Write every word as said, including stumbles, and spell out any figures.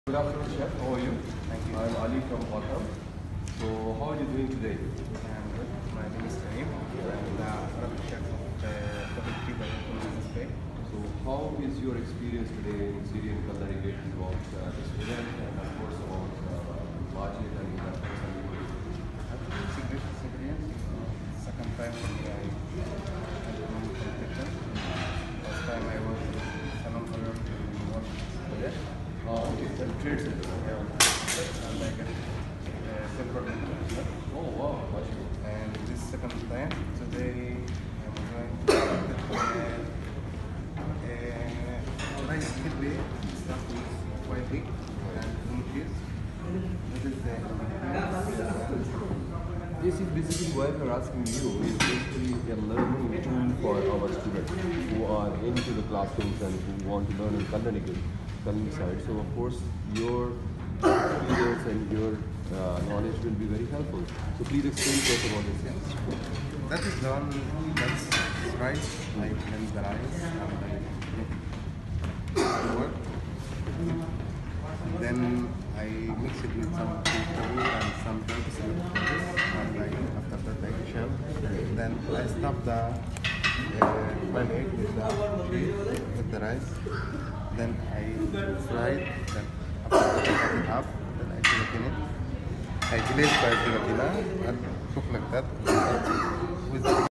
Good afternoon, Chef. How are you? Thank you. I'm Ali from COTHM. So, how are you doing today? I'm good. My name is Karim. I'm the Arabic chef of the COTHM Dubai business pay. So, how is your experience today in Syrian culinary games about uh, this event and of course about uh, budget and uh, I think it's a great experience. Second time for me, I I come from Hilton. First time I was Salon Color to work there. uh, okay, and trade center. Yeah, and I get uh, silver medal. Oh wow, gotcha. And this second time, today I'm going to uh, uh, rice kidney stuff with white pig and cream cheese. This is the This is basically why we're asking you. It's basically a learning tool for our students who are into the classrooms and who want to learn in culinary culinary side. So of course your experience and your uh, knowledge will be very helpful. So please explain to us about this. that is the one that's rice. I blend the rice and I make it work. Then I mix it with some vegetable and some herbs and and I, after that I shell. Then I stuff the uh, my egg with the cheese with the rice. Then I fry it. Then after that I cut it up. Then I put it in it. I glaze by gelatina and cook like that with the